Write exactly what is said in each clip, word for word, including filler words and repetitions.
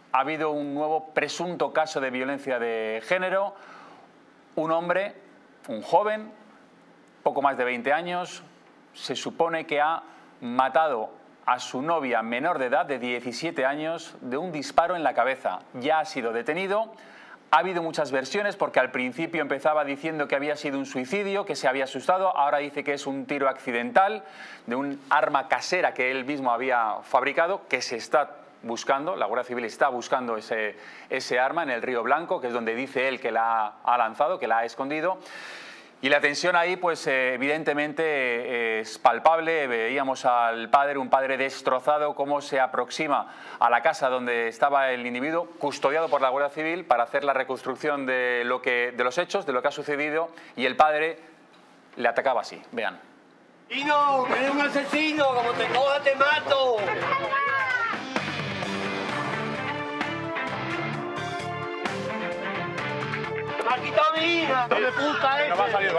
ha habido un nuevo presunto caso de violencia de género. Un hombre, un joven, poco más de veinte años, se supone que ha matado a su novia menor de edad de diecisiete años de un disparo en la cabeza. Ya ha sido detenido. Ha habido muchas versiones porque al principio empezaba diciendo que había sido un suicidio, que se había asustado, ahora dice que es un tiro accidental de un arma casera que él mismo había fabricado, que se está buscando, la Guardia Civil está buscando ese, ese arma en el Río Blanco, que es donde dice él que la ha lanzado, que la ha escondido. Y la tensión ahí, pues eh, evidentemente eh, es palpable. Veíamos al padre, un padre destrozado, cómo se aproxima a la casa donde estaba el individuo, custodiado por la Guardia Civil, para hacer la reconstrucción de, lo que, de los hechos, de lo que ha sucedido, y el padre le atacaba así. Vean. ¡Asesino! ¡Eres un asesino! ¡Como te coja, te mato! ¡Me ha quitado mi hija! ¡No me puta ese!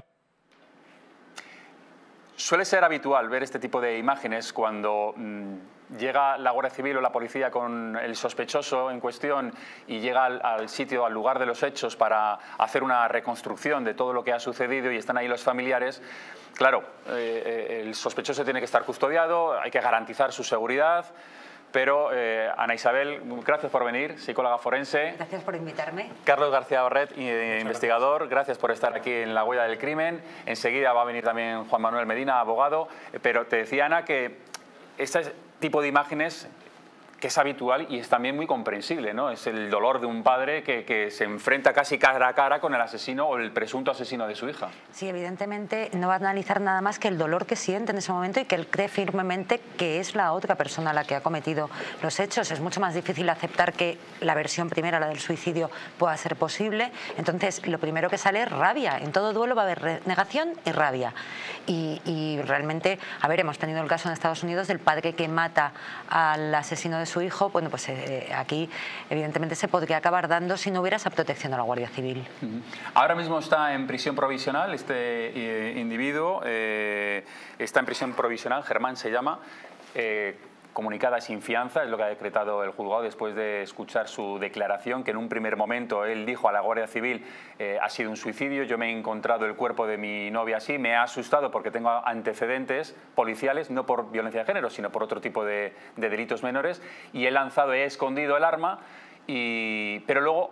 Suele ser habitual ver este tipo de imágenes cuando mmm, llega la Guardia Civil o la policía con el sospechoso en cuestión y llega al, al sitio, al lugar de los hechos para hacer una reconstrucción de todo lo que ha sucedido y están ahí los familiares. Claro, eh, el sospechoso tiene que estar custodiado, hay que garantizar su seguridad. Pero, eh, Ana Isabel, gracias por venir, psicóloga forense. Gracias por invitarme. Carlos García Barret, eh, investigador, gracias. gracias por estar aquí en La Huella del Crimen. Enseguida va a venir también Juan Manuel Medina, abogado. Pero te decía, Ana, que este tipo de imágenes, que es habitual y es también muy comprensible, ¿no? Es el dolor de un padre que, que se enfrenta casi cara a cara con el asesino o el presunto asesino de su hija. Sí, evidentemente no va a analizar nada más que el dolor que siente en ese momento y que él cree firmemente que es la otra persona la que ha cometido los hechos. Es mucho más difícil aceptar que la versión primera, la del suicidio, pueda ser posible. Entonces, lo primero que sale es rabia. En todo duelo va a haber negación y rabia. Y, y realmente, a ver, hemos tenido el caso en Estados Unidos del padre que mata al asesino de su hijo. Bueno, pues eh, aquí evidentemente se podría acabar dando si no hubiera esa protección de la Guardia Civil. Uh-huh. Ahora mismo está en prisión provisional este eh, individuo, eh, está en prisión provisional, Germán se llama, eh, comunicada sin fianza, es lo que ha decretado el juzgado después de escuchar su declaración, que en un primer momento él dijo a la Guardia Civil eh, ha sido un suicidio, yo me he encontrado el cuerpo de mi novia así, me ha asustado porque tengo antecedentes policiales, no por violencia de género, sino por otro tipo de, de delitos menores, y he lanzado, he escondido el arma, y, pero luego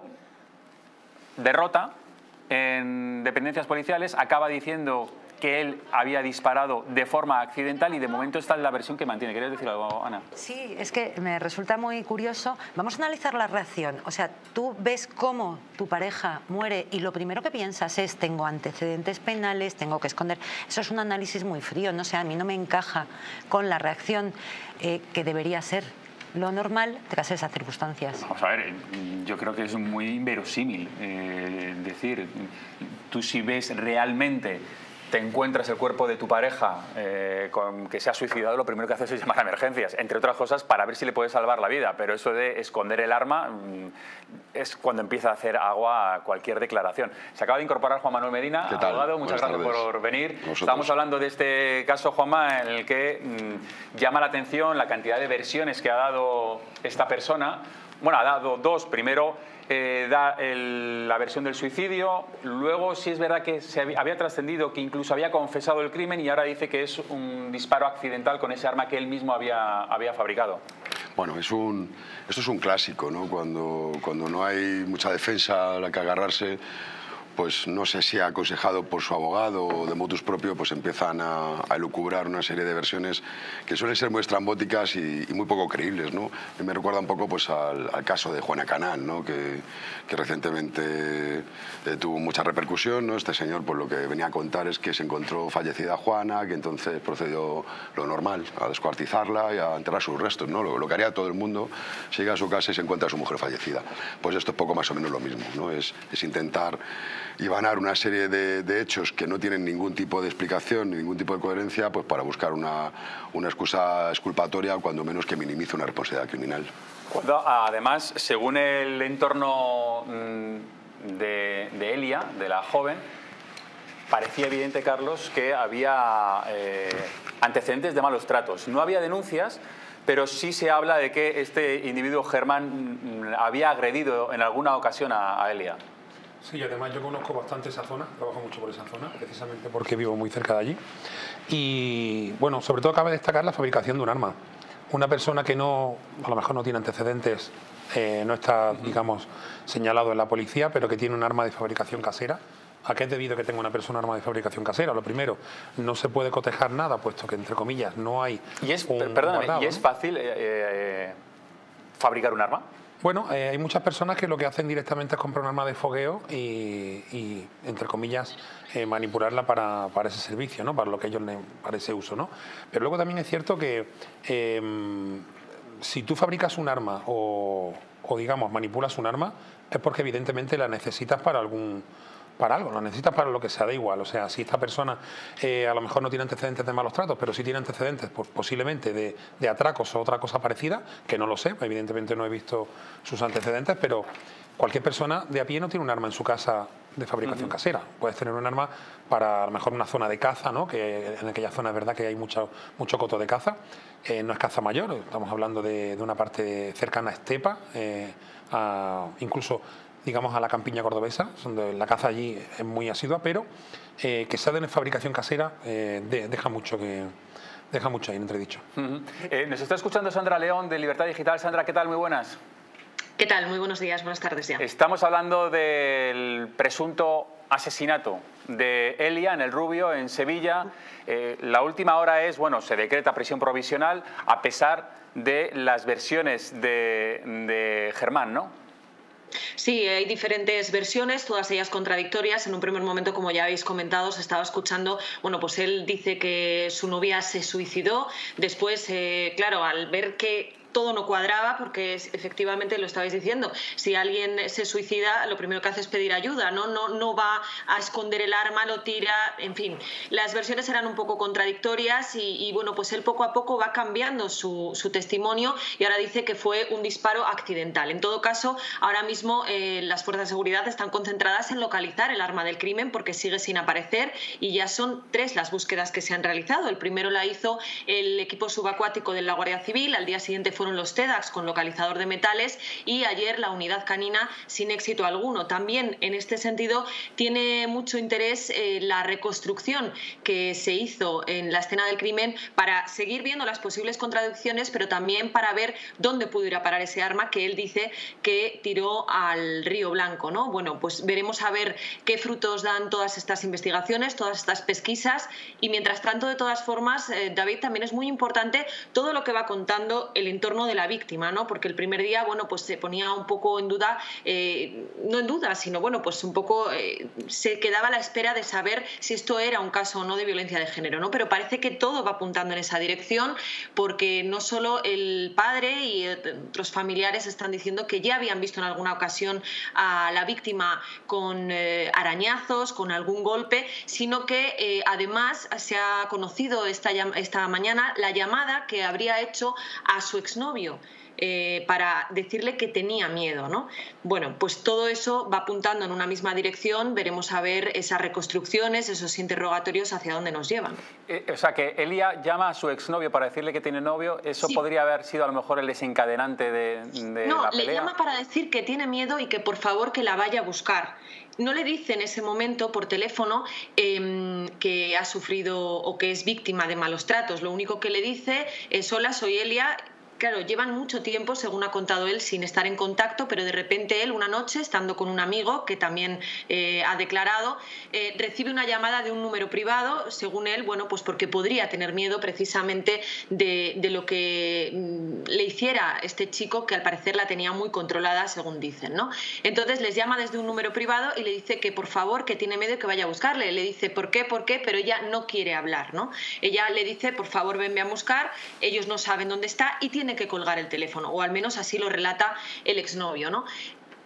derrota en dependencias policiales, acaba diciendo que él había disparado de forma accidental y de momento está en la versión que mantiene. ¿Querías decir algo, Ana? Sí, es que me resulta muy curioso. Vamos a analizar la reacción. O sea, tú ves cómo tu pareja muere y lo primero que piensas es tengo antecedentes penales, tengo que esconder. Eso es un análisis muy frío, no sé, a mí no me encaja con la reacción eh, que debería ser lo normal tras esas circunstancias. Vamos a ver, yo creo que es muy inverosímil eh, decir, tú si ves realmente te encuentras el cuerpo de tu pareja eh, con que se ha suicidado, lo primero que haces es llamar a emergencias, entre otras cosas para ver si le puedes salvar la vida, pero eso de esconder el arma mmm, es cuando empieza a hacer agua cualquier declaración. Se acaba de incorporar Juan Manuel Medina, abogado, muchas gracias por venir. Nosotros. Estamos hablando de este caso, Juanma, en el que mmm, llama la atención la cantidad de versiones que ha dado esta persona. Bueno, ha dado dos. Primero eh, da el, la versión del suicidio, luego sí es verdad que se había, había trascendido que incluso había confesado el crimen y ahora dice que es un disparo accidental con ese arma que él mismo había, había fabricado. Bueno, es un, esto es un clásico, ¿no? Cuando, cuando no hay mucha defensa a la que agarrarse, pues no sé si aconsejado por su abogado o de motus propio, pues empiezan a, a elucubrar una serie de versiones que suelen ser muy estrambóticas y, y muy poco creíbles, ¿no? Y me recuerda un poco pues al, al caso de Juana Canal, ¿no? Que, que recientemente eh, tuvo mucha repercusión, ¿no? Este señor, pues lo que venía a contar es que se encontró fallecida Juana, que entonces procedió lo normal, a descuartizarla y a enterrar sus restos, ¿no? Lo, lo que haría todo el mundo, si llega a su casa y se encuentra a su mujer fallecida. Pues esto es poco más o menos lo mismo, ¿no? Es, es intentar y vanar una serie de, de hechos que no tienen ningún tipo de explicación ni ningún tipo de coherencia, pues para buscar una, una excusa exculpatoria, cuando menos que minimice una responsabilidad criminal. Cuando, además, según el entorno de, de Elia, de la joven, parecía evidente, Carlos, que había eh, antecedentes de malos tratos. No había denuncias, pero sí se habla de que este individuo, Germán, había agredido en alguna ocasión a, a Elia. Sí, además yo conozco bastante esa zona, trabajo mucho por esa zona, precisamente porque vivo muy cerca de allí. Y bueno, sobre todo cabe destacar la fabricación de un arma. Una persona que no, a lo mejor no tiene antecedentes, eh, no está, digamos, señalado en la policía, pero que tiene un arma de fabricación casera. ¿A qué es debido que tenga una persona un arma de fabricación casera? Lo primero, no se puede cotejar nada, puesto que, entre comillas, no hay ¿Y es, un perdóname, guardado, ¿y es ¿no? fácil eh, eh, fabricar un arma? Bueno, eh, hay muchas personas que lo que hacen directamente es comprar un arma de fogueo y, y entre comillas, eh, manipularla para, para ese servicio, ¿no? Para lo que ellos le, para ese uso, ¿no? Pero luego también es cierto que eh, si tú fabricas un arma o, o, digamos, manipulas un arma, es porque evidentemente la necesitas para algún... para algo, lo necesitas para lo que sea, da igual. O sea, si esta persona eh, a lo mejor no tiene antecedentes de malos tratos, pero sí tiene antecedentes pues, posiblemente de, de atracos o otra cosa parecida, que no lo sé, evidentemente no he visto sus antecedentes, pero cualquier persona de a pie no tiene un arma en su casa de fabricación uh-huh. casera. Puedes tener un arma para a lo mejor una zona de caza, ¿no? Que en aquella zona es verdad que hay mucho, mucho coto de caza. Eh, no es caza mayor, estamos hablando de, de una parte cercana a estepa, eh, a, incluso... digamos a la campiña cordobesa, donde la caza allí es muy asidua, pero eh, que sea de fabricación casera eh, de, deja mucho que deja mucho ahí en entredicho. Uh-huh. eh, nos está escuchando Sandra León de Libertad Digital. Sandra, ¿qué tal? Muy buenas. ¿Qué tal? Muy buenos días, buenas tardes ya. Estamos hablando del presunto asesinato de Elia en El Rubio, en Sevilla. Eh, la última hora es, bueno, se decreta prisión provisional a pesar de las versiones de, de Germán, ¿no? Sí, hay diferentes versiones, todas ellas contradictorias. En un primer momento, como ya habéis comentado, se estaba escuchando, bueno, pues él dice que su novia se suicidó. Después, eh, claro, al ver que todo no cuadraba, porque efectivamente lo estabais diciendo, si alguien se suicida lo primero que hace es pedir ayuda, no, no, no va a esconder el arma, lo tira, en fin, las versiones eran un poco contradictorias y, y bueno, pues él poco a poco va cambiando su, su testimonio y ahora dice que fue un disparo accidental. En todo caso, ahora mismo eh, las fuerzas de seguridad están concentradas en localizar el arma del crimen porque sigue sin aparecer y ya son tres las búsquedas que se han realizado. El primero la hizo el equipo subacuático de la Guardia Civil, al día siguiente fue los TEDx con localizador de metales y ayer la unidad canina sin éxito alguno. También en este sentido tiene mucho interés eh, la reconstrucción que se hizo en la escena del crimen para seguir viendo las posibles contradicciones, pero también para ver dónde pudo ir a parar ese arma que él dice que tiró al Río Blanco, ¿no? Bueno, pues veremos a ver qué frutos dan todas estas investigaciones, todas estas pesquisas y mientras tanto, de todas formas, eh, David, también es muy importante todo lo que va contando el entorno de la víctima, ¿no? Porque el primer día, bueno, pues se ponía un poco en duda, eh, no en duda, sino bueno, pues un poco eh, se quedaba a la espera de saber si esto era un caso o no de violencia de género, ¿no? Pero parece que todo va apuntando en esa dirección porque no solo el padre y otros familiares están diciendo que ya habían visto en alguna ocasión a la víctima con eh, arañazos, con algún golpe, sino que eh, además se ha conocido esta, esta mañana la llamada que habría hecho a su exnovio Eh, para decirle que tenía miedo, ¿no? Bueno, pues todo eso va apuntando en una misma dirección, veremos a ver esas reconstrucciones, esos interrogatorios hacia dónde nos llevan. Eh, o sea, que Elia llama a su exnovio para decirle que tiene novio, ¿eso sí podría haber sido a lo mejor el desencadenante de, de no, la pelea? No, le llama para decir que tiene miedo y que por favor que la vaya a buscar. No le dice en ese momento por teléfono eh, que ha sufrido o que es víctima de malos tratos, lo único que le dice es: hola, soy Elia. Claro, llevan mucho tiempo, según ha contado él, sin estar en contacto, pero de repente él, una noche, estando con un amigo que también eh, ha declarado, eh, recibe una llamada de un número privado, según él, bueno, pues porque podría tener miedo precisamente de, de lo que mm, le hiciera este chico, que al parecer la tenía muy controlada, según dicen, ¿no? Entonces les llama desde un número privado y le dice que por favor, que tiene miedo y que vaya a buscarle. Le dice ¿por qué? ¿Por qué? Pero ella no quiere hablar, ¿no? Ella le dice por favor, venme a buscar, ellos no saben dónde está y tiene que colgar el teléfono, o al menos así lo relata el exnovio, ¿no?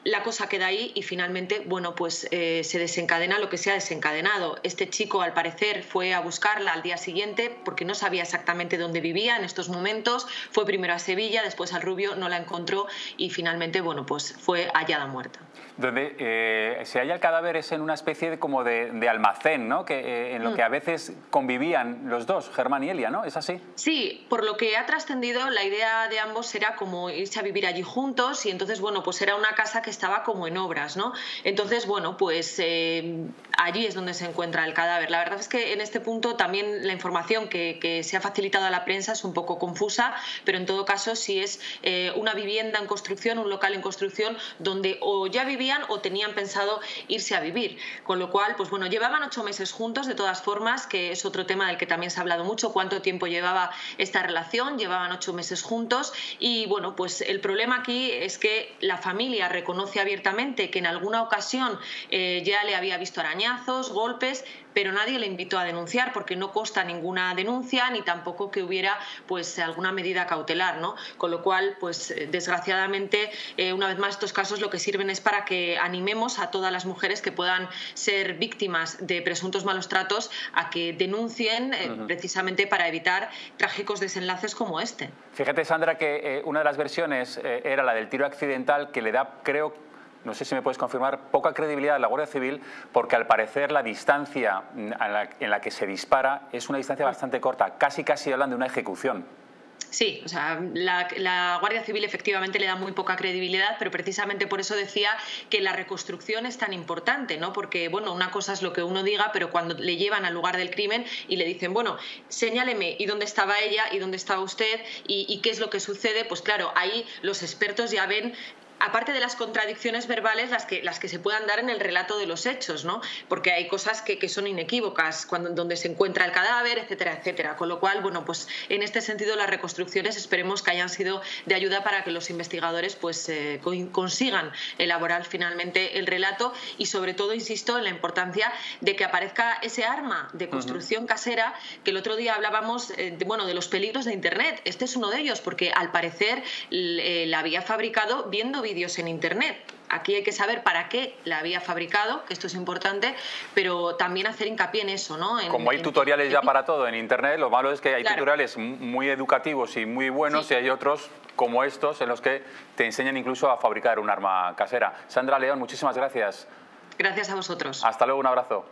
la cosa queda ahí y finalmente, bueno, pues eh, se desencadena lo que se ha desencadenado. Este chico, al parecer, fue a buscarla al día siguiente porque no sabía exactamente dónde vivía en estos momentos. Fue primero a Sevilla, después al Rubio, no la encontró y finalmente, bueno, pues fue hallada muerta. Donde eh, se halla el cadáver es en una especie de, como de, de almacén, ¿no? Que, eh, en lo que a veces convivían los dos, Germán y Elia, ¿no? ¿Es así? Sí, por lo que ha trascendido, la idea de ambos era como irse a vivir allí juntos y entonces, bueno, pues era una casa que estaba como en obras, ¿no? Entonces, bueno, pues eh, allí es donde se encuentra el cadáver. La verdad es que en este punto también la información que, que se ha facilitado a la prensa es un poco confusa, pero en todo caso sí es eh, una vivienda en construcción, un local en construcción donde o ya vivían o tenían pensado irse a vivir, con lo cual, pues bueno, llevaban ocho meses juntos de todas formas, que es otro tema del que también se ha hablado mucho, cuánto tiempo llevaba esta relación, llevaban ocho meses juntos y bueno, pues el problema aquí es que la familia reconoce abiertamente que en alguna ocasión eh, ya le había visto arañazos, golpes, pero nadie le invitó a denunciar porque no consta ninguna denuncia ni tampoco que hubiera pues alguna medida cautelar, ¿no? Con lo cual, pues desgraciadamente, eh, una vez más estos casos lo que sirven es para que animemos a todas las mujeres que puedan ser víctimas de presuntos malos tratos a que denuncien eh, uh-huh. precisamente para evitar trágicos desenlaces como este. Fíjate, Sandra, que eh, una de las versiones eh, era la del tiro accidental, que le da, creo, no sé si me puedes confirmar, poca credibilidad a la Guardia Civil, porque al parecer la distancia en la, en la que se dispara es una distancia bastante corta, casi casi hablan de una ejecución. Sí, o sea, la, la Guardia Civil efectivamente le da muy poca credibilidad, pero precisamente por eso decía que la reconstrucción es tan importante, ¿no? Porque, bueno, una cosa es lo que uno diga, pero cuando le llevan al lugar del crimen y le dicen, bueno, señáleme y dónde estaba ella y dónde estaba usted y, y qué es lo que sucede, pues claro, ahí los expertos ya ven, aparte de las contradicciones verbales, las que, las que se puedan dar en el relato de los hechos, ¿no? Porque hay cosas que, que son inequívocas, cuando, donde se encuentra el cadáver, etcétera, etcétera. Con lo cual, bueno, pues en este sentido las reconstrucciones esperemos que hayan sido de ayuda para que los investigadores pues eh, consigan elaborar finalmente el relato y sobre todo, insisto, en la importancia de que aparezca ese arma de construcción uh-huh. casera, que el otro día hablábamos eh, de, bueno, de los peligros de Internet. Este es uno de ellos, porque al parecer eh, la había fabricado viendo vídeos en Internet. Aquí hay que saber para qué la había fabricado, que esto es importante, pero también hacer hincapié en eso, ¿no? En, Como hay en, tutoriales en... ya para todo en Internet, lo malo es que hay claro. tutoriales muy educativos y muy buenos sí. y hay otros como estos en los que te enseñan incluso a fabricar un arma casera. Sandra León, muchísimas gracias. Gracias a vosotros. Hasta luego, un abrazo.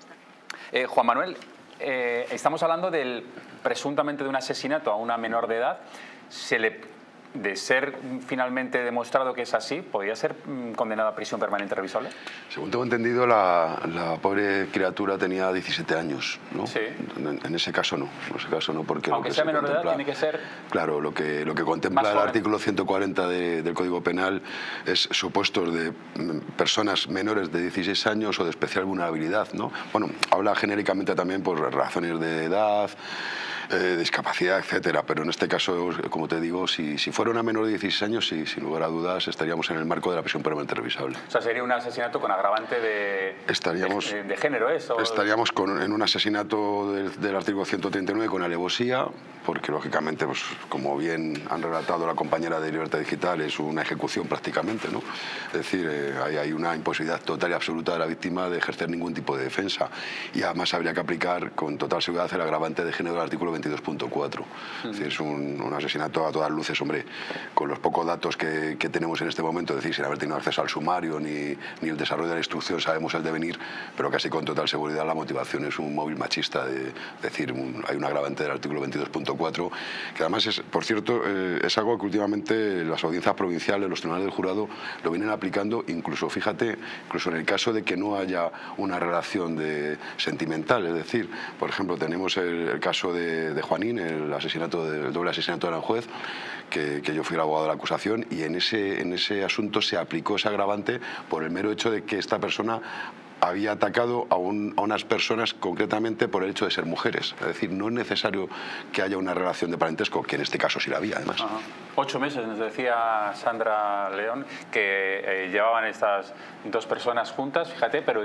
Eh, Juan Manuel, eh, estamos hablando del presuntamente de un asesinato a una menor de edad. Se le... de ser finalmente demostrado que es así, ¿podría ser condenada a prisión permanente revisable? Según tengo entendido, la, la pobre criatura tenía diecisiete años, ¿no? Sí. En, en ese caso no, en ese caso no, porque aunque lo que sea se menor de edad, tiene que ser... Claro, lo que, lo que contempla el artículo ciento cuarenta de, del Código Penal es supuestos de personas menores de dieciséis años o de especial vulnerabilidad, ¿no? Bueno, habla genéricamente también por razones de edad, Eh, discapacidad, etcétera, pero en este caso, como te digo, si, si fuera una menor de dieciséis años, sí, sin lugar a dudas estaríamos en el marco de la prisión permanente revisable. O sea, sería un asesinato con agravante de, estaríamos, de, de género, ¿eso? Estaríamos con, en un asesinato del, del artículo ciento treinta y nueve con alevosía, porque lógicamente, pues, como bien han relatado la compañera de Libertad Digital, es una ejecución prácticamente, ¿no? Es decir, eh, hay, hay una imposibilidad total y absoluta de la víctima de ejercer ningún tipo de defensa, y además habría que aplicar con total seguridad el agravante de género del artículo veintidós punto cuatro. Uh-huh. Es decir, es un, un asesinato a todas luces, hombre, con los pocos datos que, que tenemos en este momento, es decir, sin haber tenido acceso al sumario ni, ni el desarrollo de la instrucción, sabemos el devenir, pero casi con total seguridad la motivación es un móvil machista, de, es decir, un, hay un agravante del artículo veintidós punto cuatro, que además es, por cierto, eh, es algo que últimamente las audiencias provinciales, los tribunales del jurado lo vienen aplicando, incluso, fíjate, incluso en el caso de que no haya una relación de, sentimental, es decir, por ejemplo, tenemos el, el caso de, de Juanín, el asesinato de, el doble asesinato de Aranjuez, que, que yo fui el abogado de la acusación, y en ese, en ese asunto se aplicó ese agravante por el mero hecho de que esta persona había atacado a, un, a unas personas concretamente por el hecho de ser mujeres. Es decir, no es necesario que haya una relación de parentesco, que en este caso sí la había, además. Ajá. Ocho meses, nos decía Sandra León, que eh, llevaban estas dos personas juntas, fíjate, pero...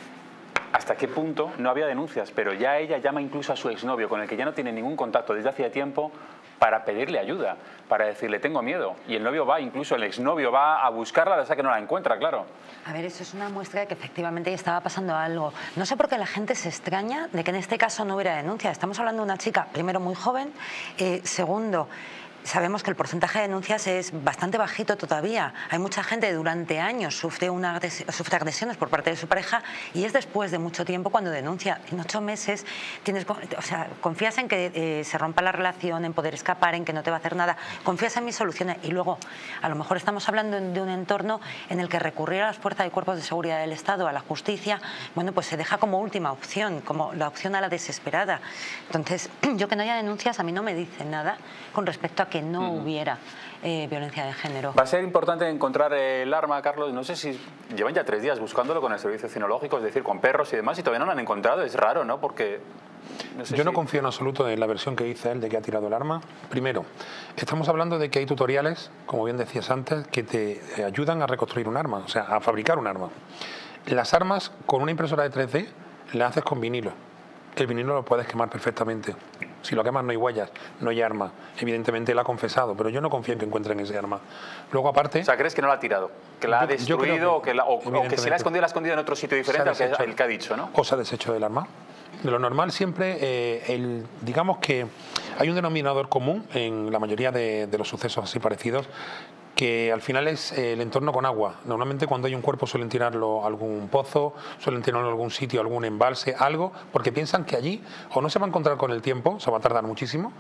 ¿Hasta qué punto no había denuncias? Pero ya ella llama incluso a su exnovio, con el que ya no tiene ningún contacto desde hacía tiempo, para pedirle ayuda, para decirle tengo miedo. Y el novio va, incluso el exnovio va a buscarla hasta que no la encuentra, claro. A ver, eso es una muestra de que efectivamente estaba pasando algo. No sé por qué la gente se extraña de que en este caso no hubiera denuncia. Estamos hablando de una chica, primero, muy joven, eh, segundo, sabemos que el porcentaje de denuncias es bastante bajito todavía. Hay mucha gente que durante años sufre, una agresión, sufre agresiones por parte de su pareja y es después de mucho tiempo cuando denuncia. En ocho meses tienes, o sea, confías en que eh, se rompa la relación, en poder escapar, en que no te va a hacer nada. Confías en mis soluciones y luego a lo mejor estamos hablando de un entorno en el que recurrir a las fuerzas y cuerpos de seguridad del Estado, a la justicia, bueno, pues se deja como última opción, como la opción a la desesperada. Entonces, yo que no haya denuncias a mí no me dice nada con respecto a que no uh-huh. hubiera eh, violencia de género. Va a ser importante encontrar el arma, Carlos. No sé si llevan ya tres días buscándolo con el servicio cinológico, es decir, con perros y demás, y todavía no lo han encontrado. Es raro, ¿no? Porque no sé yo si... no confío en absoluto en la versión que dice él de que ha tirado el arma. Primero, estamos hablando de que hay tutoriales, como bien decías antes, que te ayudan a reconstruir un arma, o sea, a fabricar un arma. Las armas con una impresora de tres D las haces con vinilo. El vinilo lo puedes quemar perfectamente. Si lo quemas no hay huellas, no hay arma. Evidentemente él ha confesado, pero yo no confío en que encuentren ese arma. Luego aparte... O sea, ¿crees que no la ha tirado? ¿Que la ha destruido? O que, la, o, o que si la ha escondido, la ha escondido en otro sitio diferente al que, al que ha dicho, ¿no? O se ha deshecho del arma. De lo normal siempre, eh, el, digamos que hay un denominador común en la mayoría de, de los sucesos así parecidos, que al final es el entorno con agua. Normalmente cuando hay un cuerpo suelen tirarlo a algún pozo, suelen tirarlo a algún sitio, algún embalse, algo, porque piensan que allí o no se va a encontrar con el tiempo, se va a tardar muchísimo,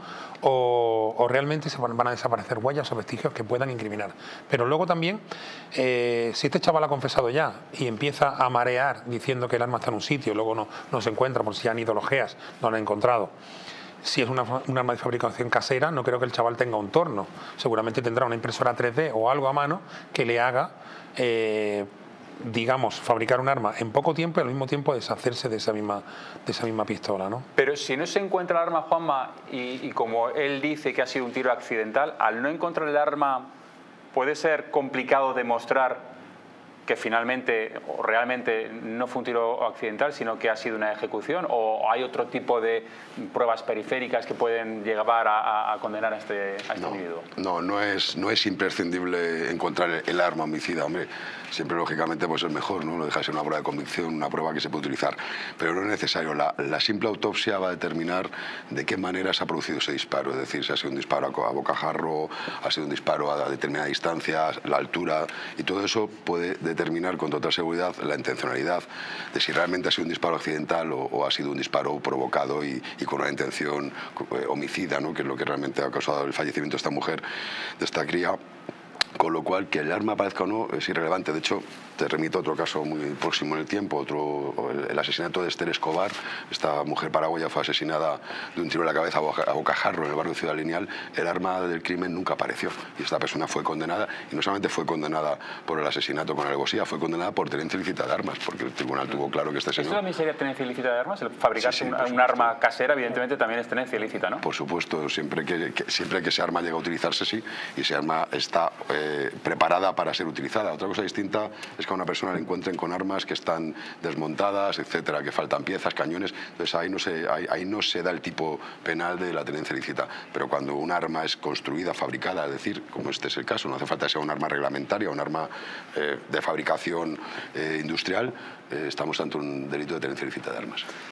o, o realmente se van, van a desaparecer huellas o vestigios que puedan incriminar. Pero luego también, eh, si este chaval ha confesado ya y empieza a marear diciendo que el arma está en un sitio, luego no, no se encuentra por si han ido los G E A S, no lo han encontrado. Si es una, un arma de fabricación casera, no creo que el chaval tenga un torno. Seguramente tendrá una impresora tres D o algo a mano que le haga, eh, digamos, fabricar un arma en poco tiempo y al mismo tiempo deshacerse de esa misma, de esa misma pistola, ¿no? Pero si no se encuentra el arma, Juanma, y, y como él dice que ha sido un tiro accidental, al no encontrar el arma, ¿puede ser complicado demostrar que finalmente o realmente no fue un tiro accidental, sino que ha sido una ejecución? ¿O hay otro tipo de pruebas periféricas que pueden llevar a, a condenar a este, a este no, individuo? No, no es, no es imprescindible encontrar el, el arma homicida, hombre. Siempre, lógicamente, pues es mejor, ¿no? No deja de ser una prueba de convicción, una prueba que se puede utilizar. Pero no es necesario. La, la simple autopsia va a determinar de qué manera se ha producido ese disparo. Es decir, si ha sido un disparo a bocajarro, ha sido un disparo a determinada distancia, la altura, y todo eso puede determinar con total seguridad la intencionalidad de si realmente ha sido un disparo accidental o, o ha sido un disparo provocado y, y con una intención eh, homicida, ¿no? Que es lo que realmente ha causado el fallecimiento de esta mujer, de esta cría. Con lo cual, que el arma aparezca o no es irrelevante. De hecho, te remito a otro caso muy próximo en el tiempo, otro, el, el asesinato de Esther Escobar. Esta mujer paraguaya fue asesinada de un tiro en la cabeza a, boca, a bocajarro en el barrio Ciudad Lineal. El arma del crimen nunca apareció y esta persona fue condenada, y no solamente fue condenada por el asesinato con alevosía, fue condenada por tenencia ilícita de armas, porque el tribunal tuvo claro que este señor... ¿Esto también sería tenencia ilícita de armas? El fabricarse sí, sí, un, un arma casera, evidentemente, también es tenencia ilícita, ¿no? Por supuesto, siempre que, que, siempre que ese arma llega a utilizarse, sí, y ese arma está... Eh, preparada para ser utilizada. Otra cosa distinta es que a una persona le encuentren con armas que están desmontadas, etcétera, que faltan piezas, cañones. Entonces ahí no se, ahí, ahí no se da el tipo penal de la tenencia ilícita. Pero cuando un arma es construida, fabricada, es decir, como este es el caso, no hace falta que sea un arma reglamentaria, un arma eh, de fabricación eh, industrial, eh, estamos ante un delito de tenencia ilícita de armas.